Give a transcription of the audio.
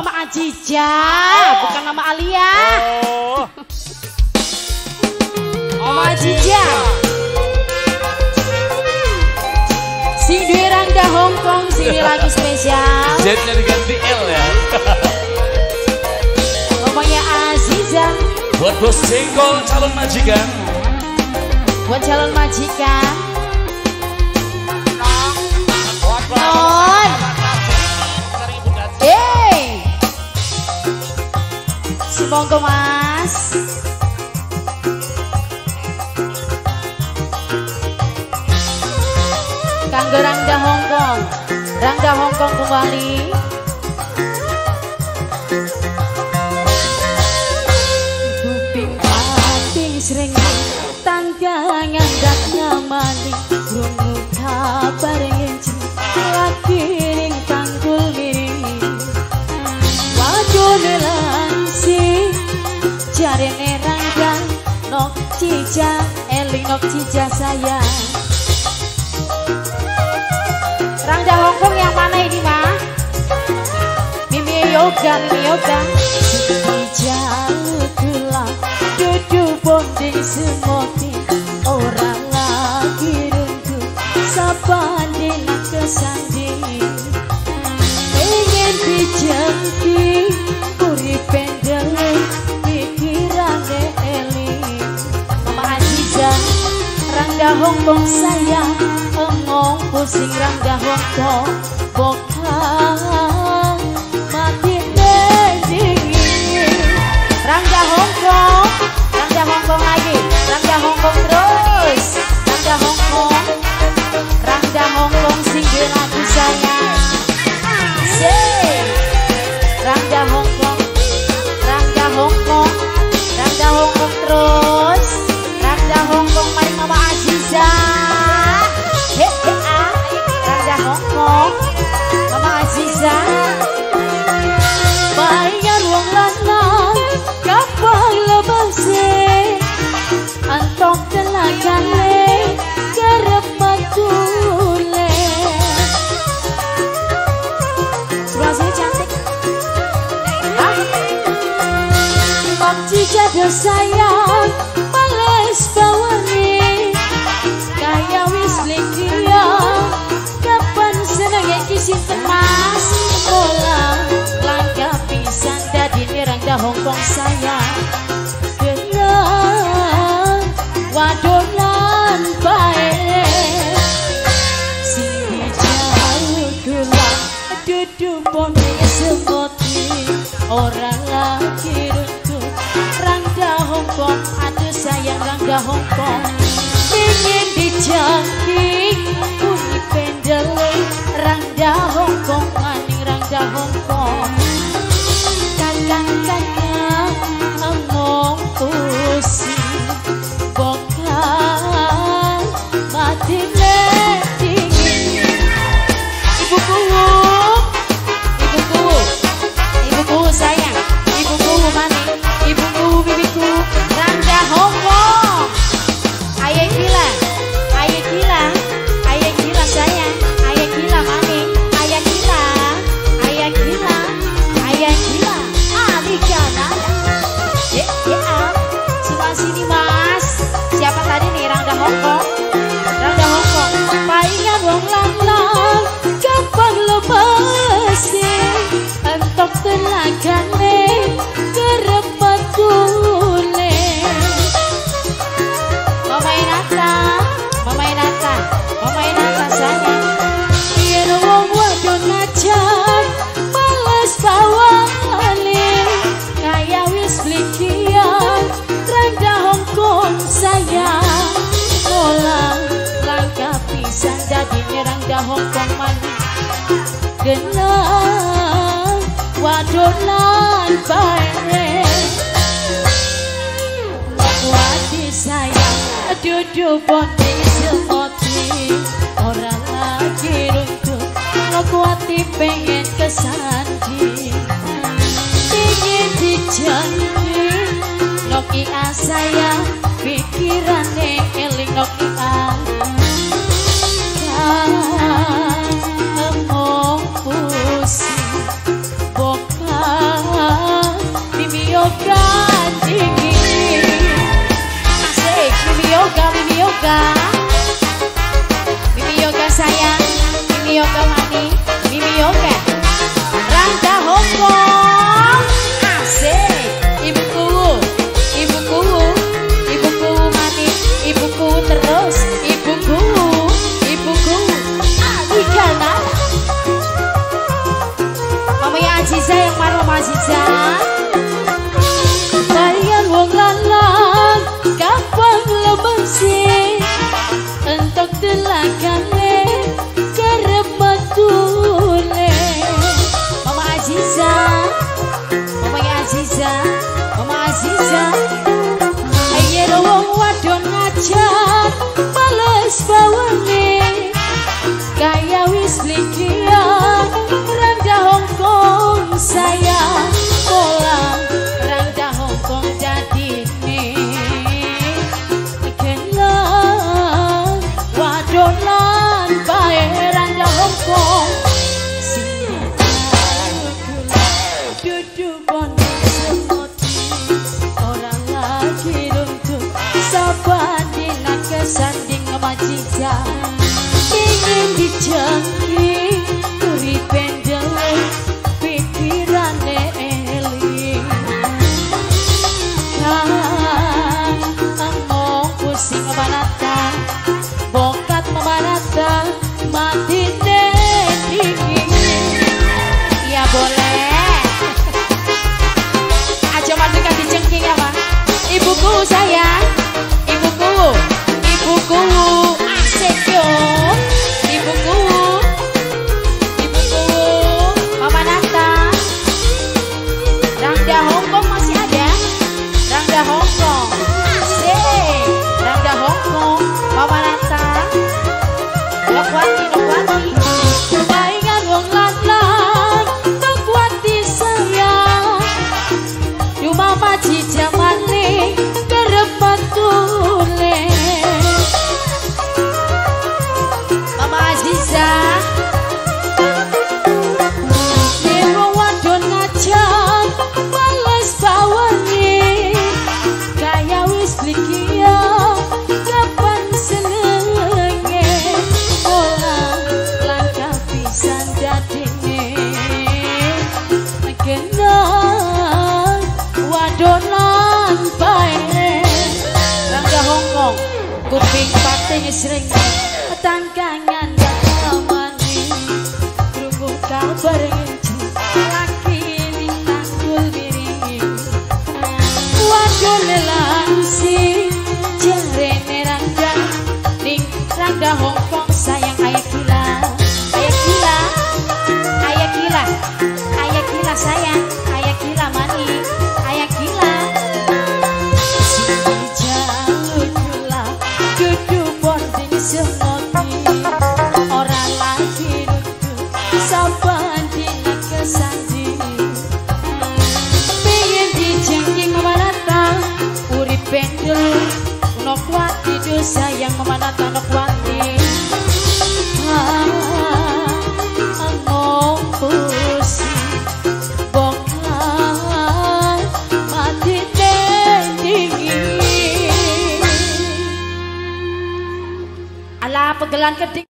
Mama Ajija, bukan Mama Alia. Oh. Mama Ajija. Sing duwe Rangga Hongkong, sini lagu spesial. Z-nya diganti L ya. Mamanya Aziza. Buat bos jengkol calon majikan. Buat calon majikan. Non. Si monggo mas. Kanggo Rangga Hongkong. Rangga Hongkong kembali. Kuping sering tangga ngandap namani krungu kabar enci lagi ning tanggul miring wajone lansi jarene Rangga nok cija eling nok cija sayang. Rangga Hongkong yang mana ini mah? Mimi yoga jalur gelap duduk bonding semoti orang lagi runtuh sabanding kesandi ingin dijangki puri pendeleng pikirane eling. Mama Aziza Rangga Hongkong sayang ngomong pusing Rangga Hongkong bokang mati dingin. Rangga Hongkong lagi, Rangga Hongkong terus, Rangga Hongkong sing lagu sayang. Rangga Hongkong terus, Rangga Hongkong mari Mama Aziza. Rangga Hongkong, Mama Aziza. Bayar wong lanang kapal lebase antok telagane kerep matule. Suasana cantik. Mak jado sayang males bawani kaya wis likia kapan senenge kisinten mas bola langkah pisan dadi Rangga Hongkong sayang kenal wadonan bae sing jauh gelap duduk bonding semoti orang lagi runtuh Rangga Hongkong aduh sayang Rangga Hongkong ingin dijangki bunyi pendeleng Rangga Hongkong maning Rangga Hongkong kanyang ngomong pusing bokang mati dingin. Ibuku sayang, ibuku maning, ibuku bibiku Rangga Hongkong. Ayah gila sayang, ayah gila maning, ayah gila. Sini mas, siapa tadi nih Rangga Hongkong? Palingan wong lang gampang lepasi entok telagane kerep matule. Mama Inata sayang biar wong wadon najan males bawali kaya wis blikian Rangga Hongkong sayang molang langkah pisan dadi Rangga Hongkong maning genang wadonan bae wadi sayang duduk bonding semoti orang lagi runtuh ngekuati pengen kesandi ingin dijanji Noki sayang pikirane eling Noki ngomong pusing bokang Yoga, Mimi Yoga sayang, Mimi Yoga mani, Mimi Yoga. Rangga Hongkong, asik. Ibuku, ibuku, ibuku mani, ibuku terus, ibuku, ibuku. Ikana. Mama ya Aziza yang marah Mama Aziza. Bayan wong lanang kapan lebasi entok telakane kerep matune. Mama Aziza, Mama ya Aziza, Mama Aziza. Ayo wong wadon ngajar males bawane kaya wis likia Rangga Hongkong sayang kolam Rangga Hongkong jadi kenal wadonan bae Rangga Hongkong duduk bondi semoti orang lagi runtuh sabar dina kesanding Aziza ingin dijangki turi pendel pikirane eling ngomong pusing memanata bokat memanata mati dingin. Ya boleh aja mandikan dijengking ya Bang. Ibuku sayang, ibuku, ibuku asik yo. Ibuku, ibuku, Mama Nata. Rangga Hongkong masih ada? Rangga Hongkong, asik. Rangga Hongkong, Mama Nata. Nokwati, nokwati. Baingan wong lanang, nokwati sayang. Yu Mama Aziza mani kerep matune. Mama Aziza Nero wadon ngajar males bawani kaya wis likia kapan senenge olah langkah pisan dadine kenal wadonan bae Rangga Hongkong kuping pating sering tangkangan damani krungu kabar encu laki minangkul miring wadone langsi jarene Rangga ning Rangga Hongkong sayang ayah gila, ayah gila, ayah gila, ayah gila sayang, ayah gila mani, ayah gila. Sini jalur gula duduk boarding semoti orang lagi duduk saban dina kesandi pengen dijengking Mama Nata urip pendel nokwati dosa yang Mama Nata nokwati ngomong pusing bongkar mati dingin ala pegelan keding